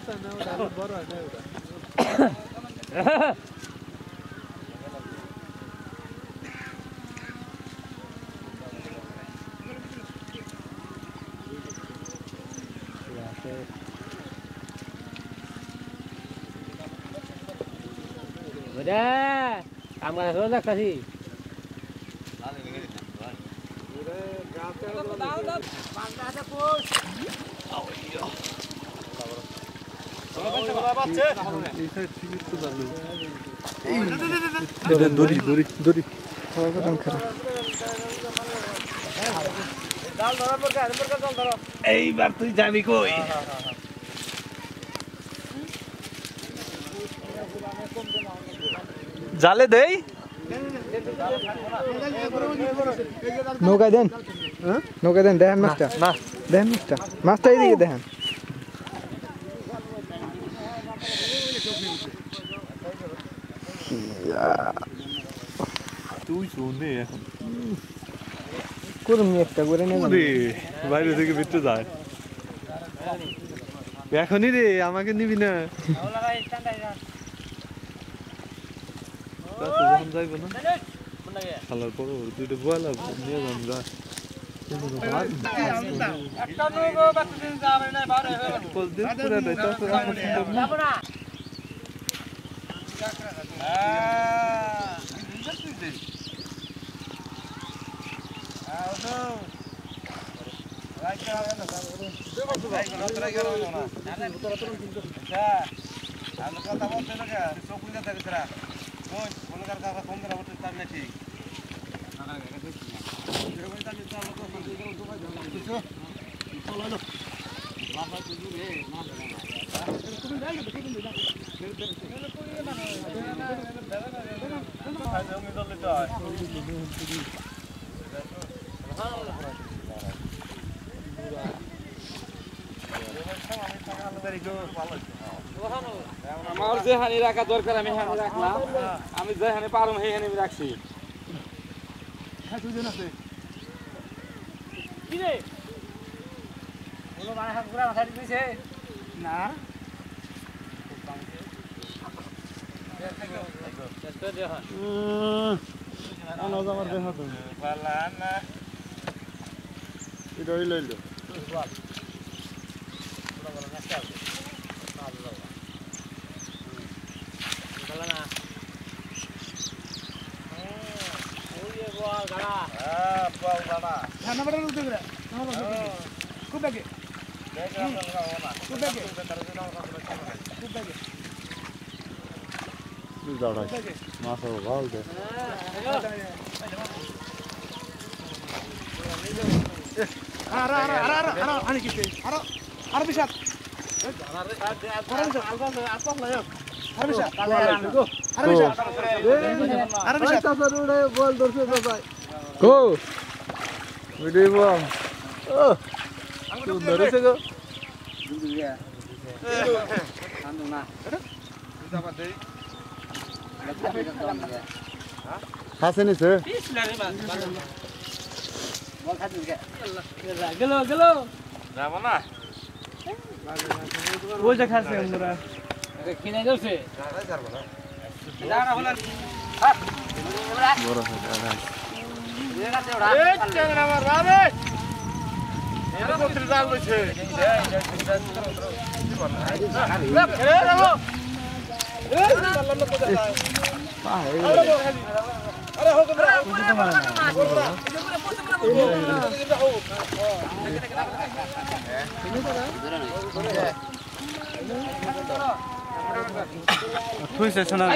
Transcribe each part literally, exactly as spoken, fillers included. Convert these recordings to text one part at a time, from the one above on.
Udah, kamu sudah kasih. দড়ি দড়ি দড়ি এইবার তুই যাবি কই? জালে দেই নৌকা দেন নৌকা দেন দেখেন মাছটা না দেখেন মাছটা মাছটা এইদিকে দেখেন তুই শুনে এখন করুন একটা করে নেন বাইরে থেকে ভিতরে যায় এখনই রে আমাকে নিবি না যাইব না খালার পর দুইটা বয়লা নিয়ে যান যা আমার যে হানি রাখা দরকার আমি হানি রাখলাম আমি যে হানি পারুম সেই হানি আমি রাখছি না খুব লাগে খুব লাগে মাছ ভালো দে আর আর আর আর আর আনি কি আর আর বিশাল আর বিশাল আর কম লাগে আর বিশাল আর বিশাল আর বিশাল তারপরে বল ধরছে বাবা কো ভিডিও বল ও তুই ধরেছে গো আনো না দাবা দেই হাসে নিছে বল খাচ্ছিস কে গেল গেল যাব না ওই যে খাচ্ছে আমরা কিনে যাচ্ছে যাব না যারা হলো বড় হয় দাদা এই চ্যাংড়া আমার বাবা এর মধ্যে জাল বইছে আরে যাবো এই বললাম না কোথায় আরে হোক না তুই সে শোনা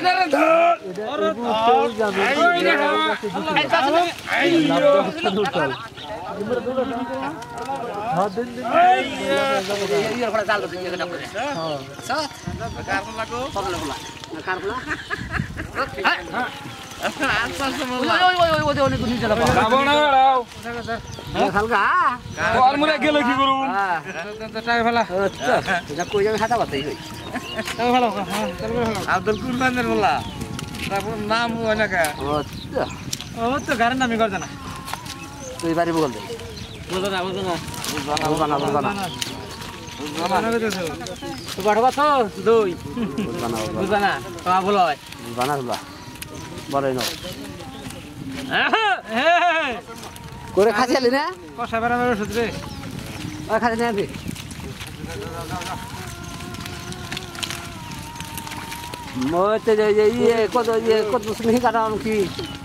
গেলে কি করু আব্দুল কুরবানের বলা তারপর নাম ওনাকা ও তো গারের নামই করতে না তুই বাড়ি বল দে বলতো না বলতো না বলবা না বলবা না তো বাড়বা তো দুই বুঝবা না তোমার ভুল হয় বানা হলা বড়ই নাও হ্যাঁ করে খাইলি না কষা বেড়ানোর ওষুধ রে আর খাই না আপনি মতে যে যে ইয়ে কত ইয়ে কত স্নেহ কাটান কি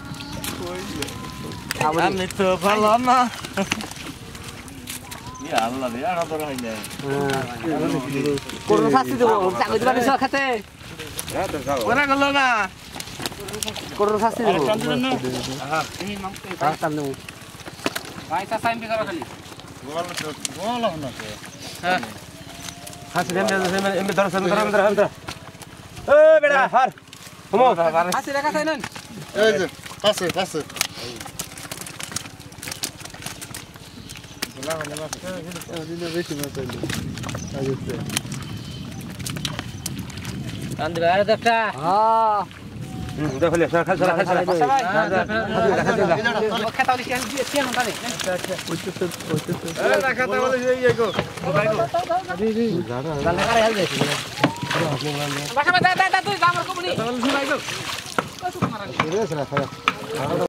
আমি তো ভালো না ইয়া আল্লাহ রে আর ধরা হয় না কোন শাস্তি দেব চাকরি দিবানি সব খেতে ওরা গেল না কোন শাস্তি দেব হ্যাঁ হ্যাঁ কাম দেব পয়সা সাইন বি করো খালি হ্যাঁ হাসি দেন দেন এমনি ধরো ধরো ধরো ধরো ধরো এ বেটা হার হমো হাসি রেখা সাইন এই যে পাশে পাশে কান দিবা আরে একটা হ্যাঁ দেখো লে সর খাল সর খাল সর খেতা হলি কেন দিয়ে কেন জানি এ রাখা তা বলে এই গো জালে কারে হেল দেছি বাসা বাসা দা দা তুই আমার কমনি